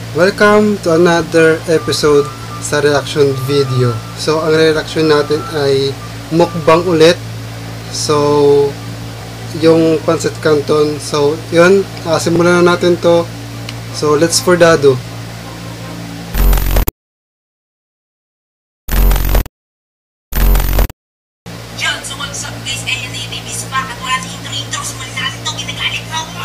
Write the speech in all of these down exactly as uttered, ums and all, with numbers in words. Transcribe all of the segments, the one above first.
Welcome to another episode sa reaction video. So, ang reaction natin ay mukbang ulit. So, yung pancit canton. So, yun. Uh, simulan na natin to. So, let's for dado. Yon, so what's up guys? Ayun na yung babies back at wala si intro-intro. Sumalit na natin ito. Ginagalit mo ako.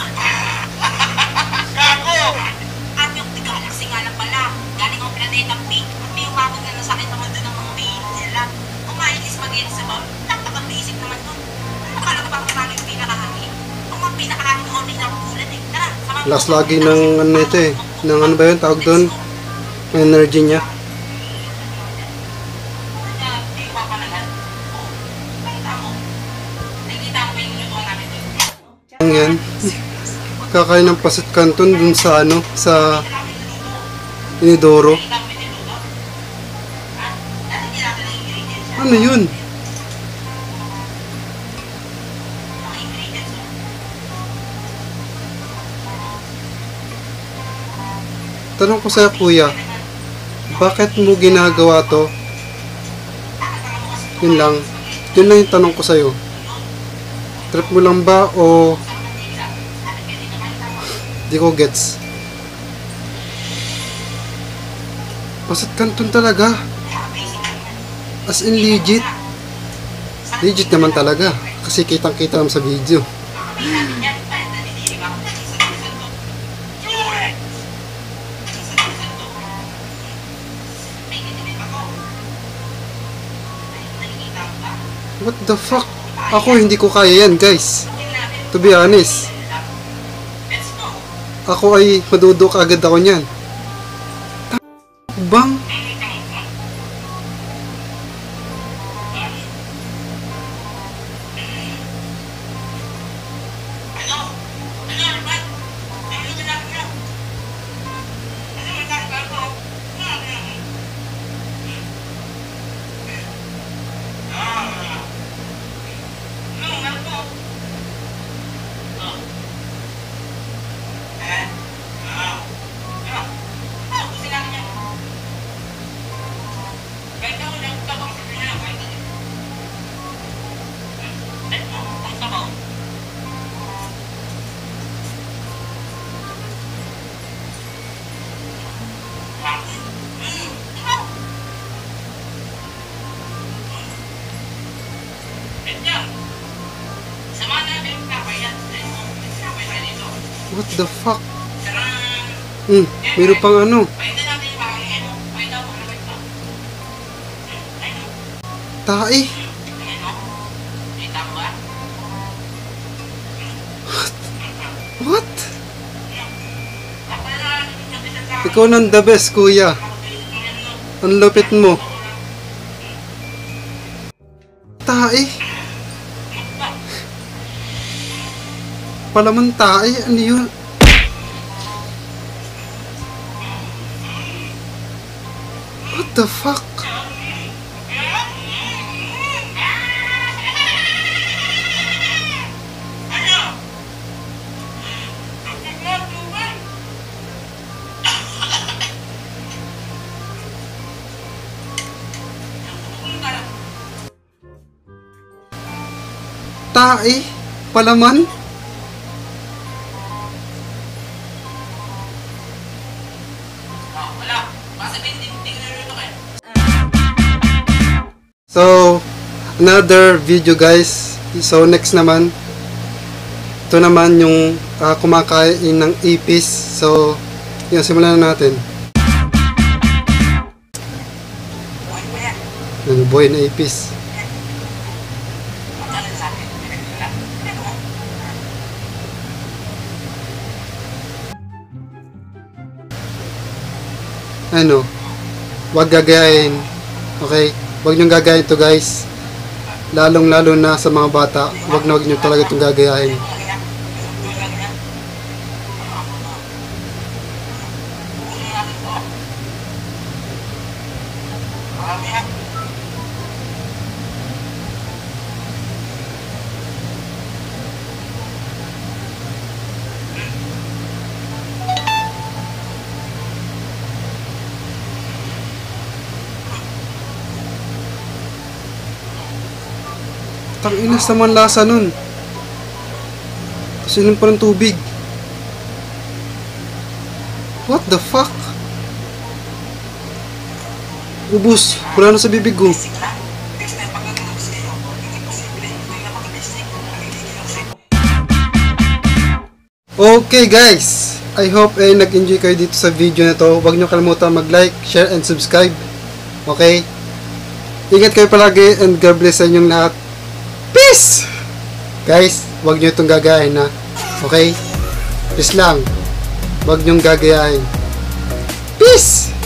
Gago! At yung galaxy nga lang pala. Galing ang planetang pink. At may umabot na sa akin naman doon ng mga mahilig nila. Kumain is mag-inis sa bawal. Napaka-basic naman doon. Akala ko bang parang yung pinakahangin. Kung mga pinakahangin ko rin ako ulan eh. Tara, sama mo. Last lagi ng ano ito eh. Ng ano ba yun? Tawag doon? Energy niya. Ang yan. Kakain ng pancit canton dun sa ano, sa Inidoro. Ano yun? Tanong ko sa kuya, bakit mo ginagawa to? Yun lang. Yun lang yung tanong ko sa'yo. Trip mo lang ba o di ko gets? Pancit canton talaga. As in legit. Legit naman talaga. Kasi kitang kita naman sa video. What the fuck? Ako hindi ko kaya yan guys. To be honest. Ako ay madudok agad ako niyan. Bang? What the fuck? Hmm, meron pang ano. Tae. What? Ikaw nang the best, kuya. Ang lupit mo. Tae. Palaman tae, ano yun? What the fuck? Tae? Palaman? So, another video guys. So, next naman. Ito naman yung uh, kumakain ng ipis. So, yun, simulan na natin. Ano, boy na ipis. Ano, wag gagayahin. Okay? Wag niyong gagayahin to guys. Lalong lalo na sa mga bata. Wag na wag niyo talaga itong gagayahin. Tangina, naman lasa nun. Kasi pa ng tubig. What the fuck? Ubus. Wala na sa bibig ko. Basic lang. Next time pag naglalabas kayo, hindi posible. Ito yung napaka-basic. Nagigigil ako sa'yo. Okay guys, I hope eh nag-enjoy kayo dito sa video na to. Huwag nyo kalimutan mag-like, share, and subscribe. Okay? Ingat kayo palagi and God bless sa inyong lahat. Peace! Guys, huwag nyo itong gagayahin na. Okay? Peace lang. Huwag nyong gagayahin. Peace!